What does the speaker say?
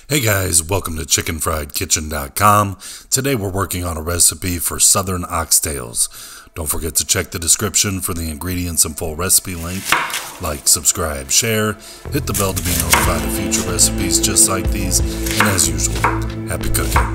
Hey guys, welcome to chickenfriedkitchen.com. Today we're working on a recipe for Southern Oxtails. Don't forget to check the description for the ingredients and full recipe link. Like, subscribe, share, hit the bell to be notified of future recipes just like these, and as usual, happy cooking.